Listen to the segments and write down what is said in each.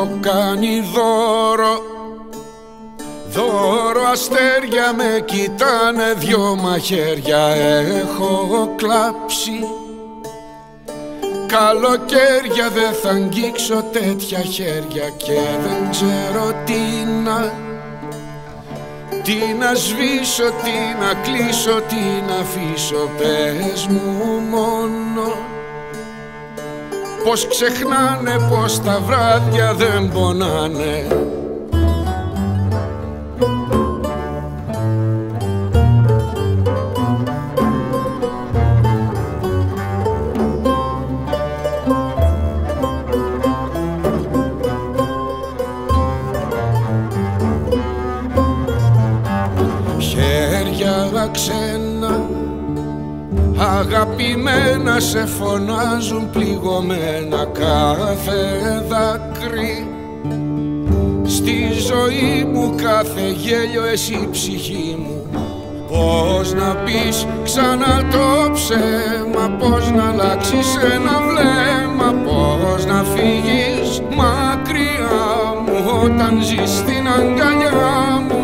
έχω κάνει δώρο. Δώρο αστέρια με κοιτάνε, δυο μαχαίρια έχω κλάψει. Καλοκαίρια δεν θα αγγίξω τέτοια χέρια και δεν ξέρω τι να σβήσω, τι να κλείσω, τι να αφήσω. Πες μου μόνο πως ξεχνάνε, πως τα βράδια δεν πονάνε. Χέρια ξένα, αγαπημένα, σε φωνάζουν πληγωμένα κάθε δάκρυ. Στη ζωή μου κάθε γέλιο εσύ ψυχή μου. Πώς να πεις ξανά το ψέμα, πώς να αλλάξεις ένα βλέμμα, πώς να φύγεις μακριά μου όταν ζεις στην αγκαλιά μου.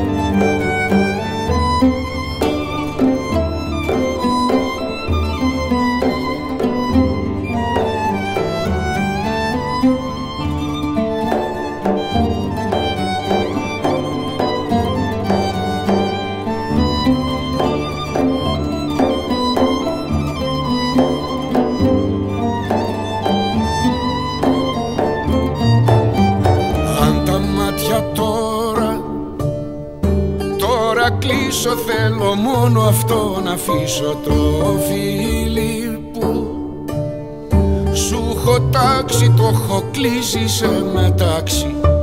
Τώρα κλείσω, θέλω μόνο αυτό να αφήσω. Το φίλι που σου έχω τάξει, το έχω κλείσει σε μετάξι.